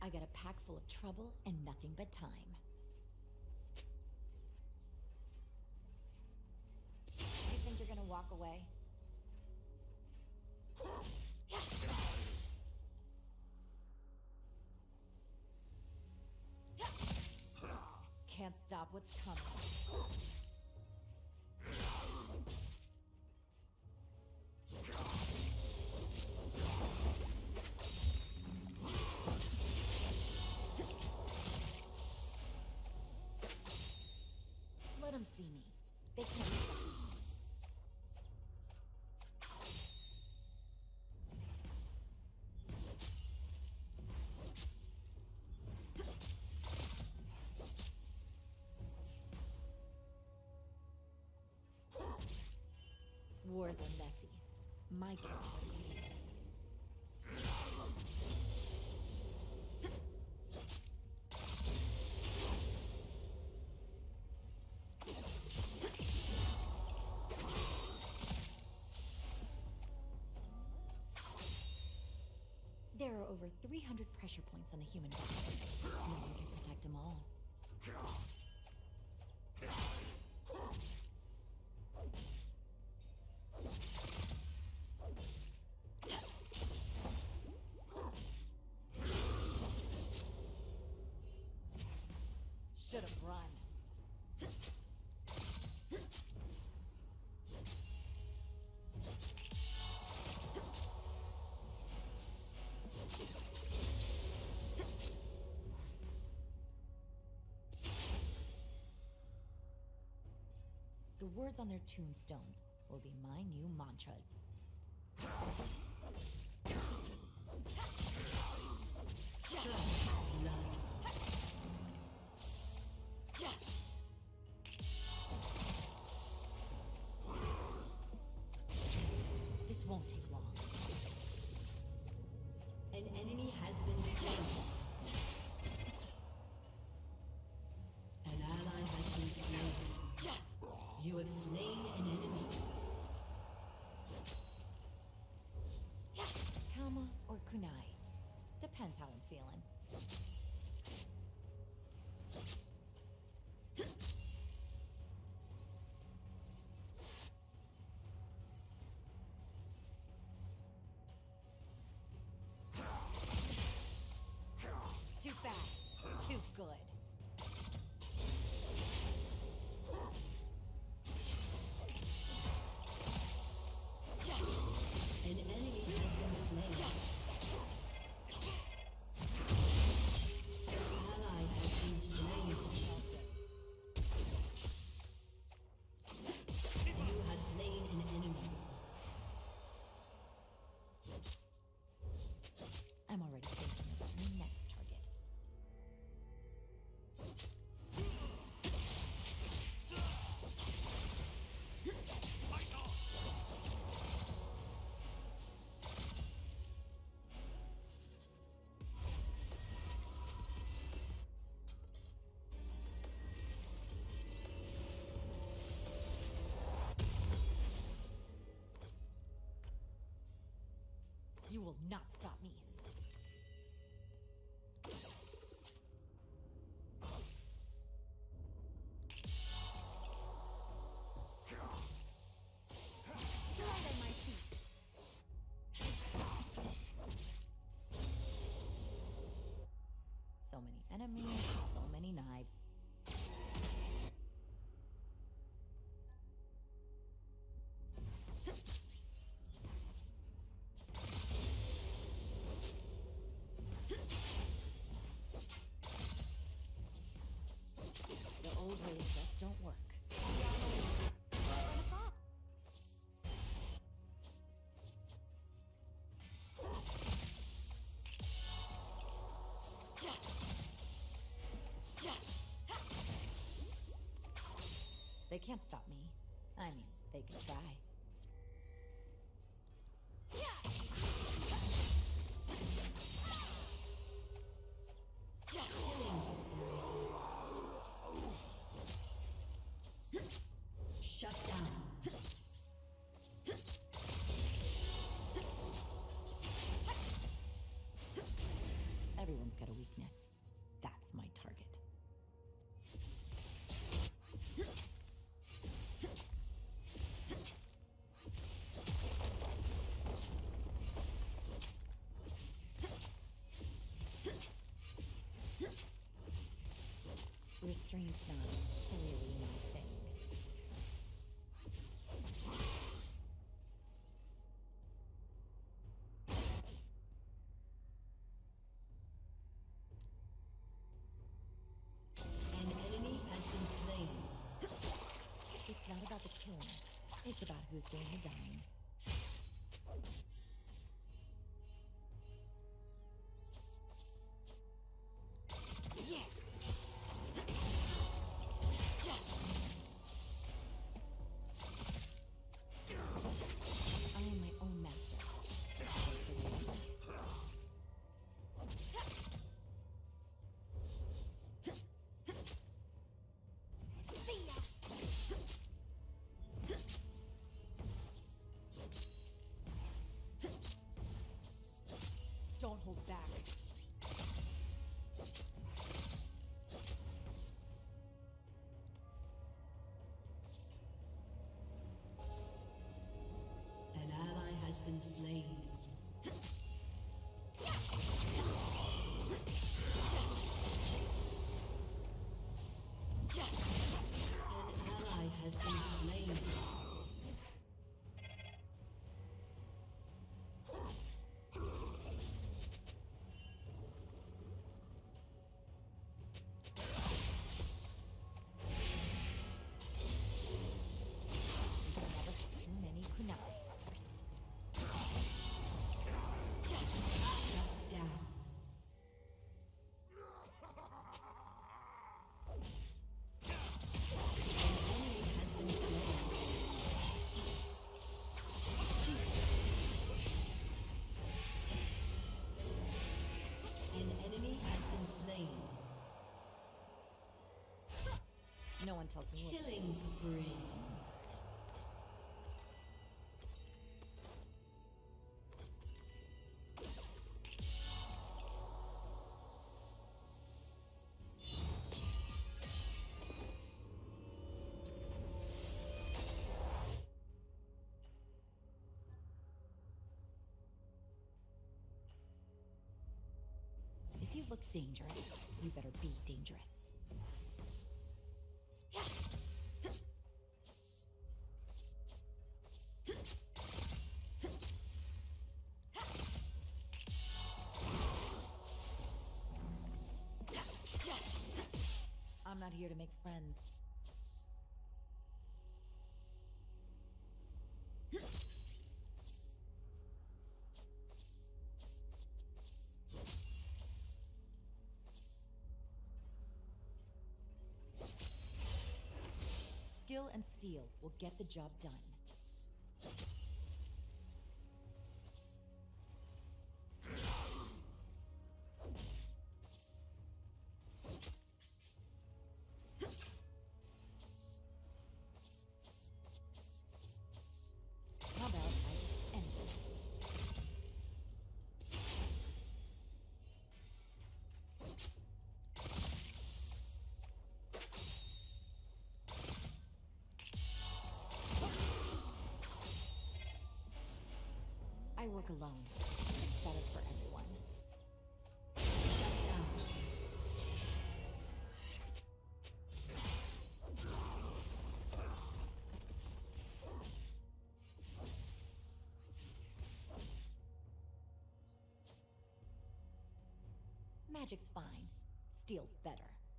I got a pack full of trouble and nothing but time. You think you're gonna walk away? Can't stop what's coming. Let them see me. They can't stop me. Wars are messy. My kills are easy. There are over 300 pressure points on the human body. No one can protect them all. Should have run. The words on their tombstones will be my new mantras. Yes! This won't take long. An enemy has been slain. An ally has been slain. You have slain an enemy. Kalma or kunai. Depends how I'm feeling. Too fast. Too good. An enemy has been slain. An ally has been slain. You have slain an enemy. I'm already thinking about my next target. You will not stop me. Land at my feet. So many enemies, so many knives. The old ways just don't work. They can't stop me. I mean, they can try. Killing spree. Shut down. Everyone's got a weakness. who's doing the dying. I am my own master. Don't hold back. An ally has been slain. An ally has been slain. Never too many kunai. Shut down. An enemy has been slain. No one tells me what to do. Killing spree. If you look dangerous, you better be dangerous. I'm not here to make friends. Skill and steel will get the job done. How about I end this? I work alone. It's better for everyone. Shut down. Magic's fine. Steel's better.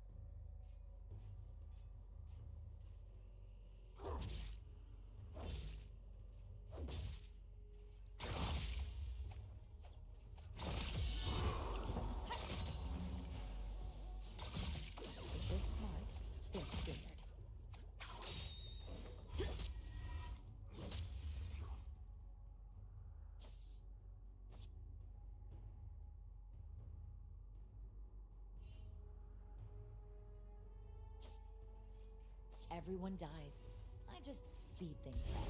If they're smart, they're scared. Everyone dies. I just speed things up.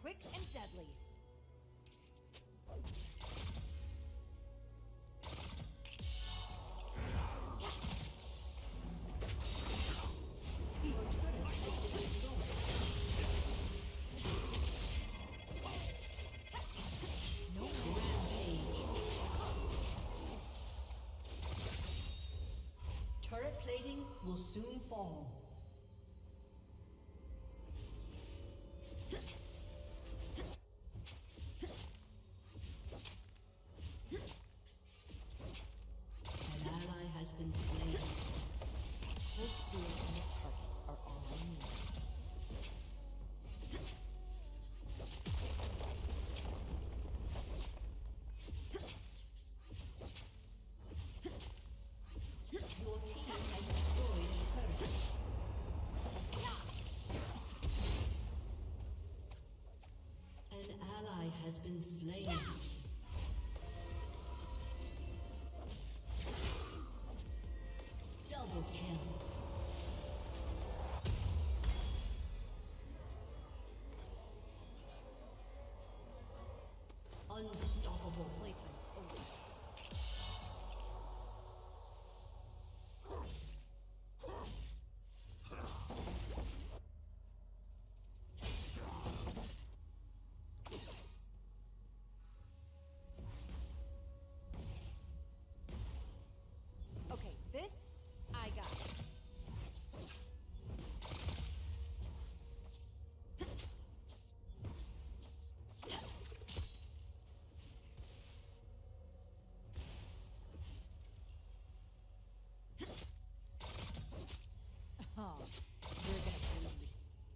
quick and deadly. Turret plating will soon fall. An ally has been slain. Cold steel and a target are all I need. Your team has destroyed a turret. An ally has been slain. Double kill. Unstoppable. Playtime's over. Okay, this I got. Oh, you're gonna bleed.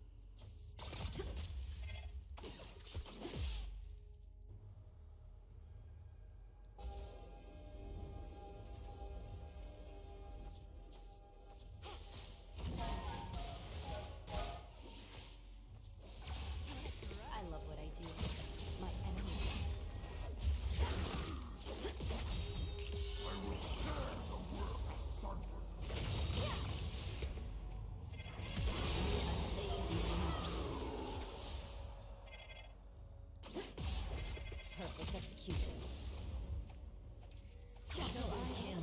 I love what I do. My enemies. Perfect execution. Double kill.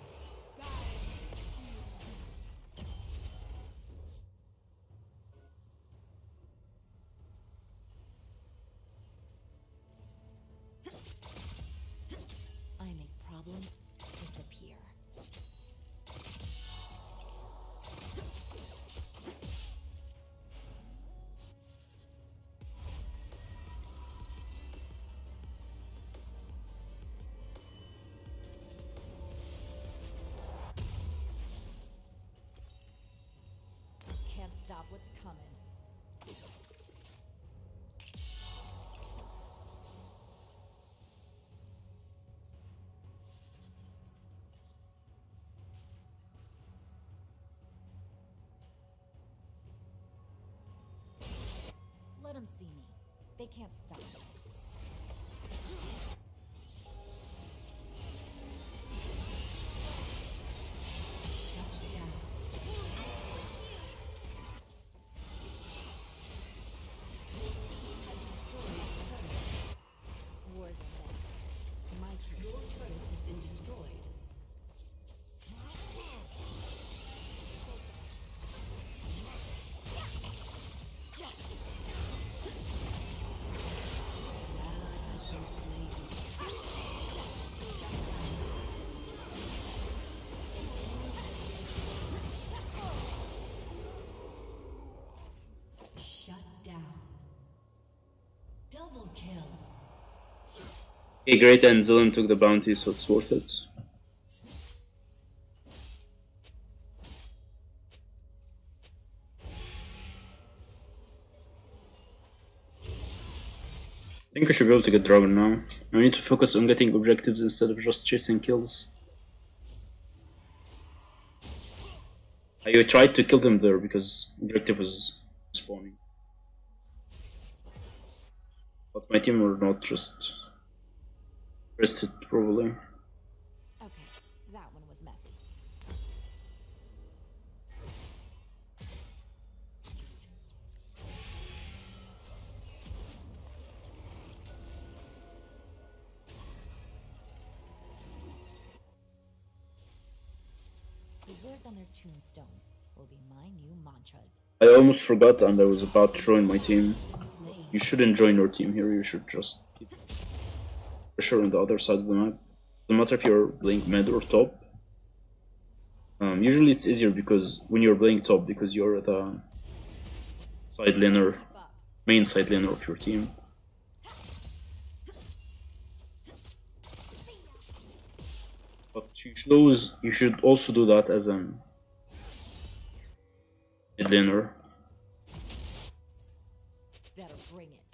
I make problems disappear. Can't stop what's coming. Let them see me. They can't stop me. Shut down. Has destroyed a turret. Wars are messy. My turn. Your turret has been destroyed. An ally has been slain. Shut down. Double kill. Okay, great, and Zilim took the bounty, so it's worth it. I think we should be able to get Dragon now. I need to focus on getting objectives instead of just chasing kills. I tried to kill them there because objective was spawning. But my team were not just pressed it probably. Okay, that one was messy. their tombstones will be my new mantras. I almost forgot and I was about to join my team. You shouldn't join your team here, you should just keep pressure on the other side of the map. No matter if you're playing mid or top. Usually it's easier because when you're playing top, because you're the side laner, main side laner of your team. But you should also do that as a mid laner. Better bring it.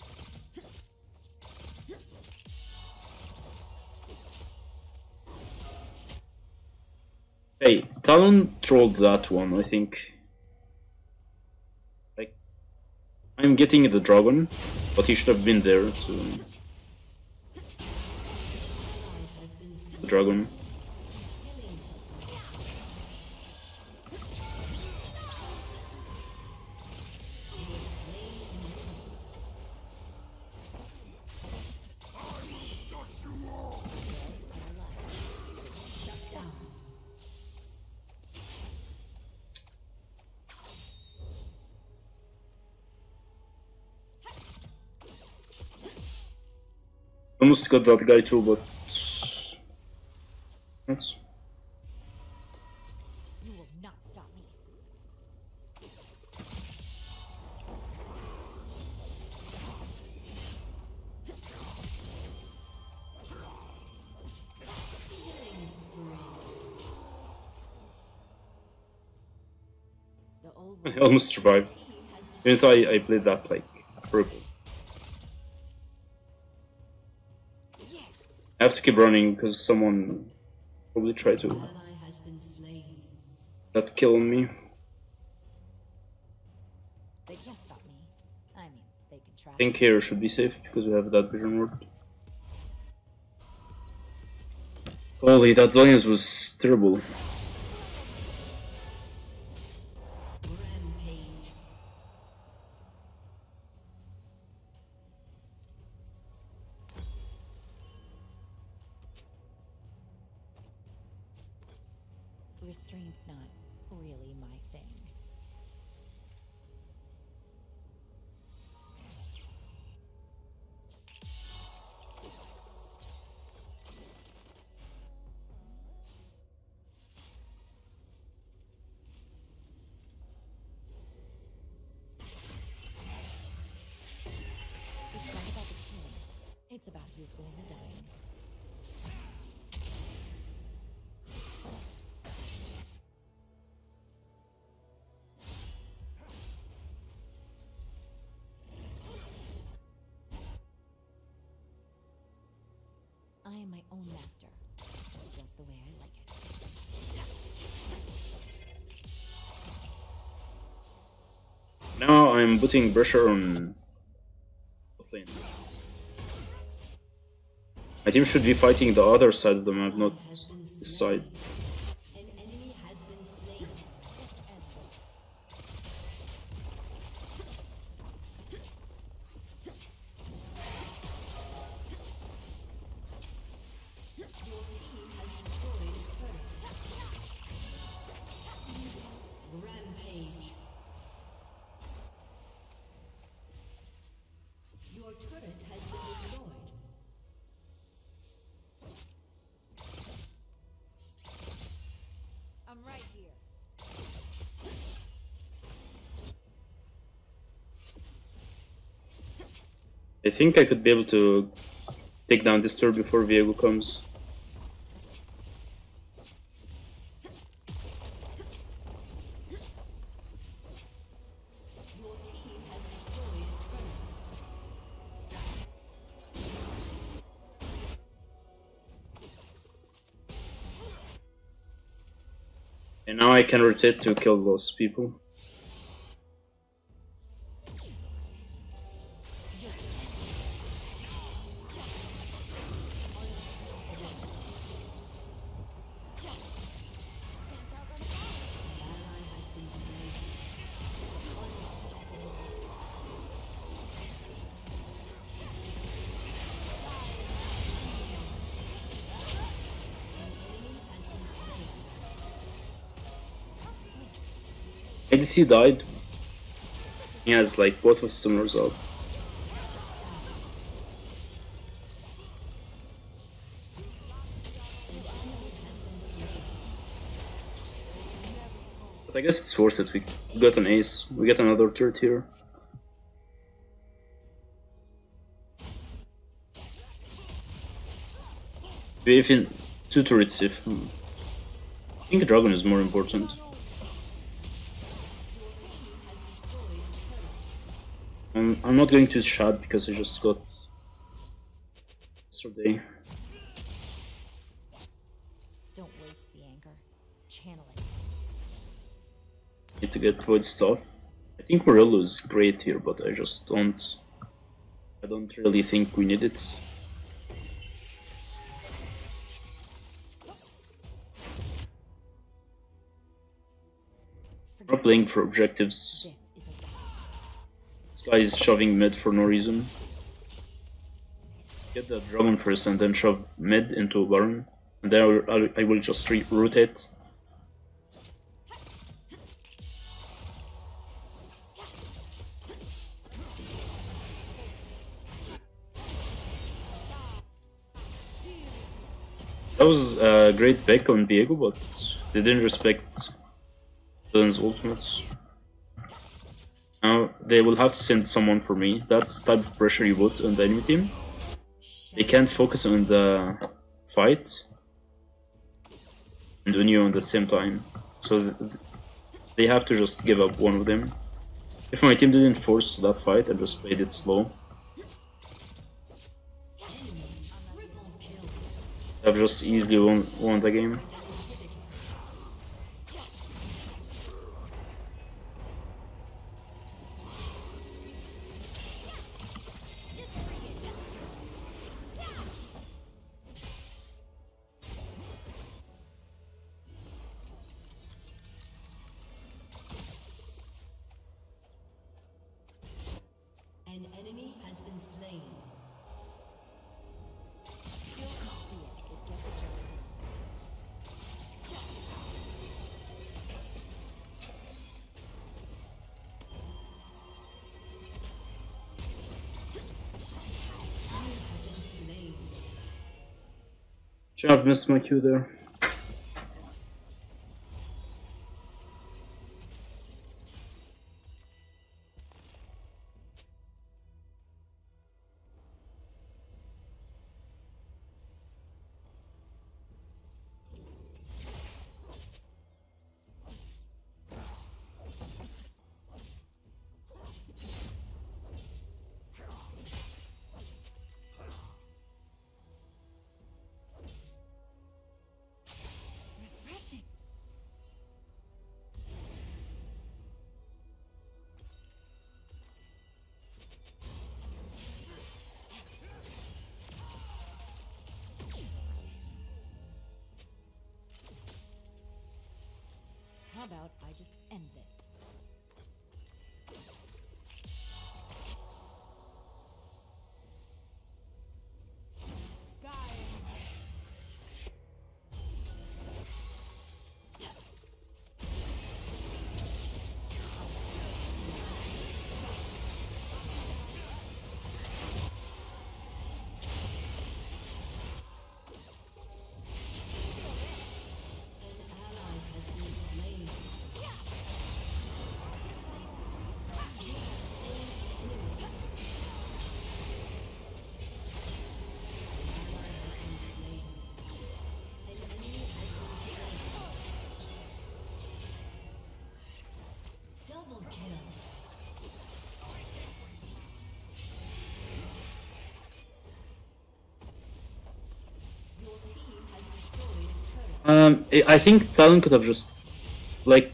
Hey, Talon trolled that one, I think. Like, I'm getting the dragon, but he should have been there to... The dragon. Almost got that guy too, but that's... You will not stop me. The old I almost survived. Even though I played that like purple. I have to keep running because someone probably tried to that kill on me. They can't stop me. I mean, they can try. I think here should be safe because we have that vision ward. Holy, that Zillions was terrible. Restraint's not really my thing. It's not about the killing. It's about who's doing the dying. I am my own master, just the way I like it. Now I'm putting pressure on both lane. My team should be fighting the other side of the map, not this side. An enemy has been slain. Rampage. Your turret has been destroyed. I'm right here. I think I could be able to take down this turret before Viego comes. Your team has destroyed a turret. And now I can rotate to kill those people. ADC died. He has like both of summoners up. But I guess it's worth it. We got an ace. We get another turret here. We even 2 turrets if... I think Dragon is more important. I'm not going to Shad because I just got yesterday. Don't waste the anger. Channel it. Need to get Void stuff. I think Morello is great here, but I just don't... I don't really think we need it. I'm not playing for objectives. This guy is shoving mid for no reason. Get the dragon first and then shove mid into Baron. And then I will just rotate. That was a great pick on Viego, but they didn't respect Dylan's ultimates. Now they will have to send someone for me. That's the type of pressure you put on the enemy team. They can't focus on the fight and on you at the same time. So they have to just give up one of them. If my team didn't force that fight and just played it slow, I've just easily won the game. An enemy has been slain. Sure, I've missed my Q there. How about I just end this? I think Talon could have just, like,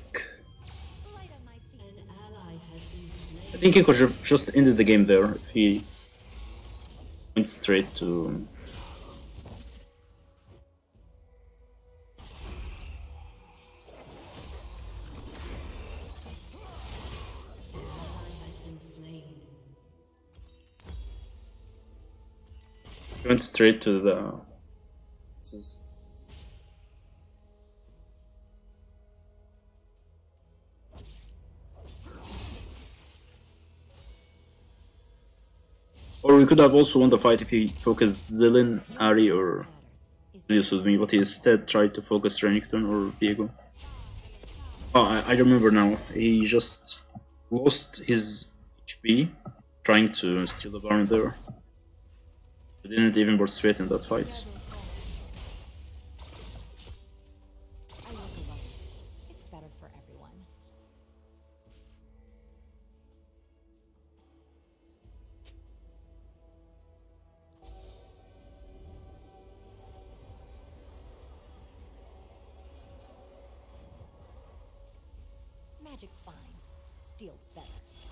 I think he could have just ended the game there if he went straight to... He went straight to the... This is... Or we could have also won the fight if he focused Zilin, Ari, or Lius with me, but he instead tried to focus Renekton or Viego. Oh, I remember now. He just lost his HP trying to steal the Baron there. He didn't even participate in that fight. It's better for everyone. Magic's fine. Steel's better.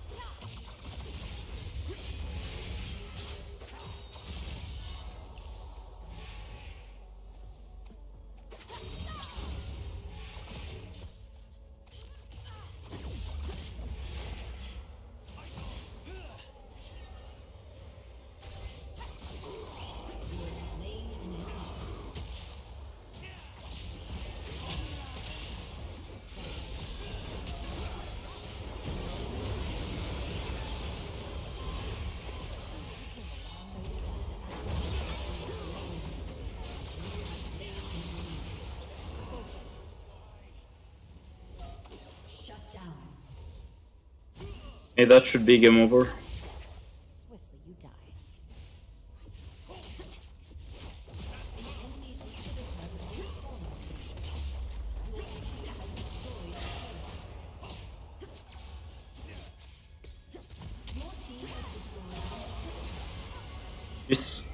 Hey, that should be game over. Swiftly you die. This